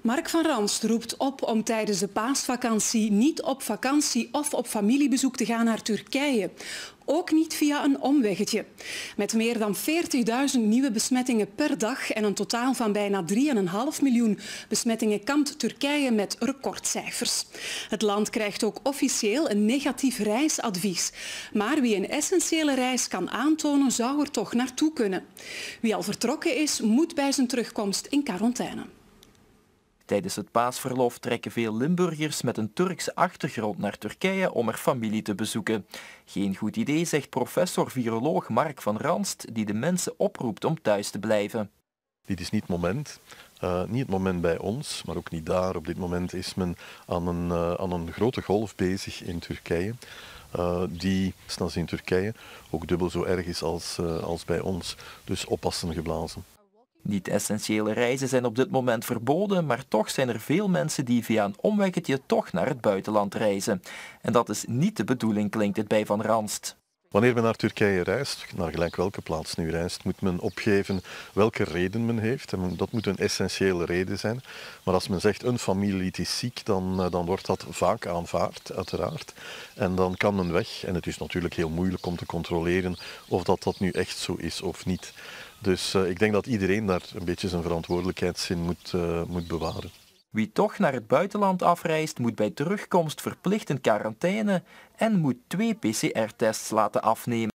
Mark van Ranst roept op om tijdens de paasvakantie niet op vakantie of op familiebezoek te gaan naar Turkije. Ook niet via een omweggetje. Met meer dan 40.000 nieuwe besmettingen per dag en een totaal van bijna 3,5 miljoen besmettingen kampt Turkije met recordcijfers. Het land krijgt ook officieel een negatief reisadvies. Maar wie een essentiële reis kan aantonen, zou er toch naartoe kunnen. Wie al vertrokken is, moet bij zijn terugkomst in quarantaine. Tijdens het paasverlof trekken veel Limburgers met een Turkse achtergrond naar Turkije om er familie te bezoeken. Geen goed idee, zegt professor-viroloog Mark van Ranst, die de mensen oproept om thuis te blijven. Dit is niet het moment bij ons, maar ook niet daar. Op dit moment is men aan een grote golf bezig in Turkije. Die, zoals in Turkije, ook dubbel zo erg is als bij ons. Dus oppassen geblazen. Niet-essentiële reizen zijn op dit moment verboden, maar toch zijn er veel mensen die via een omweggetje toch naar het buitenland reizen. En dat is niet de bedoeling, klinkt het bij Van Ranst. Wanneer men naar Turkije reist, naar gelijk welke plaats nu reist, moet men opgeven welke reden men heeft. En dat moet een essentiële reden zijn. Maar als men zegt een familielid is ziek, dan wordt dat vaak aanvaard, uiteraard. En dan kan men weg. En het is natuurlijk heel moeilijk om te controleren of dat nu echt zo is of niet. Dus ik denk dat iedereen daar een beetje zijn verantwoordelijkheidszin moet bewaren. Wie toch naar het buitenland afreist, moet bij terugkomst verplicht in quarantaine en moet 2 PCR-tests laten afnemen.